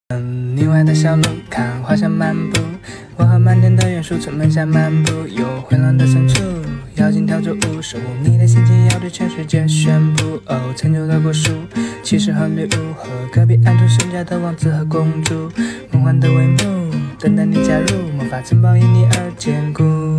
腻歪的小路，看花香漫步。我和满天的元素村门下漫步，有混乱的深处，妖精跳着舞，守护你的心情，要对全世界宣布。哦，成就的果树，骑士和女巫，和隔壁安徒生家的王子和公主，梦幻的帷幕，等待你加入，魔法城堡因你而坚固。